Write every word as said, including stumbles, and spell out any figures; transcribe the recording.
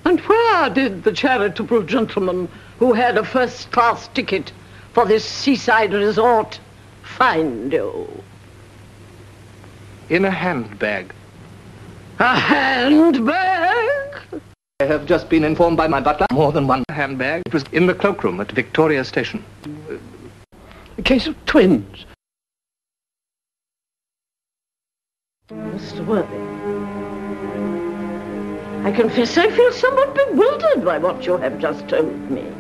And where did the charitable gentleman who had a first-class ticket for this seaside resort find you? In a handbag. A handbag? I have just been informed by my butler. More than one handbag. It was in the cloakroom at Victoria Station. A case of twins. Mister Worthy, I confess I feel somewhat bewildered by what you have just told me.